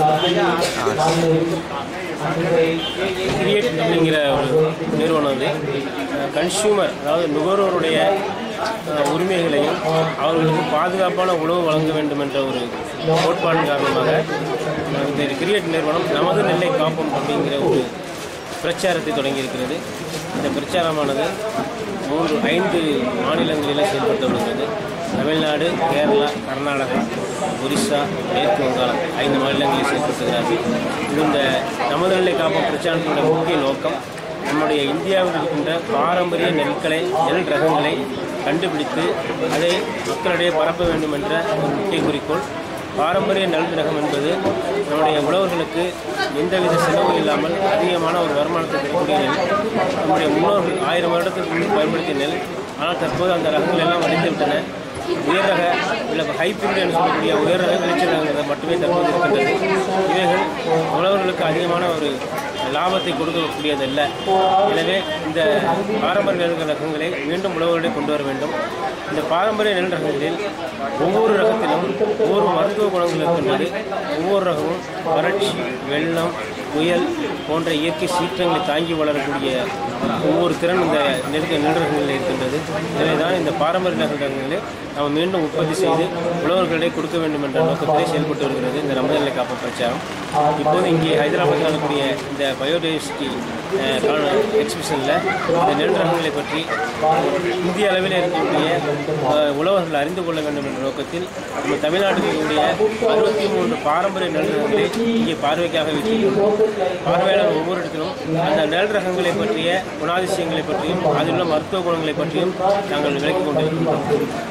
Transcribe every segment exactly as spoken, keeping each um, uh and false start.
Create அப்படிங்கிற ஒரு நிறுவனம் வந்து கன்சியூமர் அதாவது நுகர்வோருடைய உரிமைகளையும் அவர்களுக்கு பாதுகாப்பான உணவு வழங்க வேண்டும் என்ற ஒரு கோட்பாடு காரணமாக இந்த கிரியேட் நிறுவனம் நமது நெல்லை காப்போம் அப்படிங்கிற ஒரு பிரச்சாரத்தை தொடங்கியிருக்கிறது. இந்த பிரச்சாரமானது மூன்று ஐந்து மாநிலங்களில் செயல்படுத்தப்படுகிறது. தமிழ்நாடு, கேரளா, கர்நாடகா, ஒரிசா, மேற்கு வங்காளம் ஐந்து மாநிலங்களில் செயல்படுத்துகிறார்கள். இது இந்த நமது நெல்லை காப்போம் பிரச்சாரத்தினுடைய முக்கிய நோக்கம் நம்முடைய இந்தியாவில் இருக்கின்ற பாரம்பரிய நெற்களை நெல் ரகங்களை கண்டுபிடித்து அதை மக்களிடையே பரப்ப வேண்டும் என்ற ஒரு முக்கிய குறிக்கோள். பாரம்பரிய நெல் ரகம் என்பது நம்முடைய உழவர்களுக்கு எந்தவித செலவு இல்லாமல் அதிகமான ஒரு வருமானத்தை பெறக்கூடிய நெல். நம்முடைய முன்னோர்கள் ஆயிரம் வருடத்துக்கு முன்பு பயன்படுத்திய நெல். ஆனால் தற்போது அந்த ரகங்கள் எல்லாம் அழிந்து விட்டன. உயர் ரக இல்லை ஹைபிரிட் என்று சொல்லக்கூடிய உயர் ரக விளைச்சல் ரகங்கள் மட்டுமே தற்போது இருக்கின்றது. இவைகள் உழவர்களுக்கு அதிகமான ஒரு லாபத்தை கொடுக்கக்கூடியதல்ல. எனவே இந்த பாரம்பரிய நெல் ரகங்களை மீண்டும் உழவர்களிடையே கொண்டு வர வேண்டும். இந்த பாரம்பரிய நெல் ரகங்களில் ஒவ்வொரு ரகத்திலும் ஒவ்வொரு மருத்துவ குணங்கள் இருக்கின்றது. ஒவ்வொரு ரகமும் வறட்சி, வெள்ளம், புயல் போன்ற இயற்கை சீற்றங்களை தாங்கி வளரக்கூடிய ஒவ்வொரு திறன் இந்த நெல் நெல் ரகங்களில் இருக்கின்றது. எனவே தான் இந்த பாரம்பரிய நெல் ரகங்களை நாம் மீண்டும் உற்பத்தி செய்து உழவர்களிடையே கொடுக்க வேண்டும் என்ற நோக்கத்திலே செயல்பட்டு வருகிறது இந்த நமது நெல்லை காப்போம் பிரச்சாரம். இப்போது இங்கே ஹைதராபாத்தில் நடக்கக்கூடிய இந்த பயோடைவர்சிட்டி எக்ஸிபிஷனில் இந்த நெல் ரகங்களை பற்றி இந்திய அளவில் இருக்கக்கூடிய உழவர்கள் அறிந்து கொள்ள வேண்டும் என்ற நோக்கத்தில் நம்ம தமிழ்நாட்டில் இருக்கக்கூடிய அறுபத்தி மூன்று பாரம்பரிய நெல் ரகங்களை இங்கே பார்வைக்காக வைத்திருக்கிறோம். பார்வையாளர் ஒவ்வொரு இடத்திலும் அந்த நெல் ரகங்களை பற்றிய குணாதிசயங்களை பற்றியும் அதில் உள்ள மருத்துவ குணங்களை பற்றியும் நாங்கள் விளக்கிக் கொண்டிருக்கின்றோம்.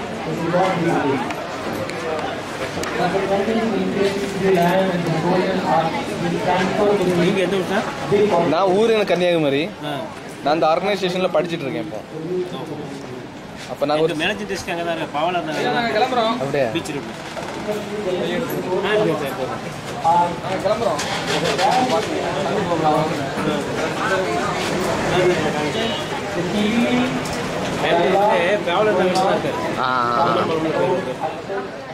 நீங்க எந்த ஊர்? நான் ஊர் எனக்கு கன்னியாகுமரி. நான் இந்த ஆர்கனைசேஷன்ல படிச்சுட்டு இருக்கேன் இப்போ. அப்ப நான் ஒரு மேனேஜிங் டெஸ்க் அங்க தான் இருக்கு. பாவலர் தான் கிளம்பறோம். அப்படியே பீச் ரோட். ஆ கிளம்பறோம். பாவலர் தான் இருக்கு. ஆ